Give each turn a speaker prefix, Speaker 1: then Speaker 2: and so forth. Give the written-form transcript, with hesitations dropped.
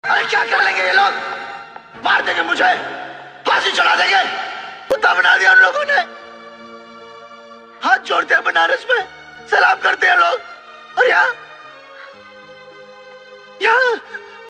Speaker 1: अरे क्या कर लेंगे ये लोग? मार देंगे मुझे, फांसी चढ़ा देंगे। कुत्ता बना दिया उन लोगों ने। हाथ जोड़ते हैं बनारस में, सलाम करते हैं लोग।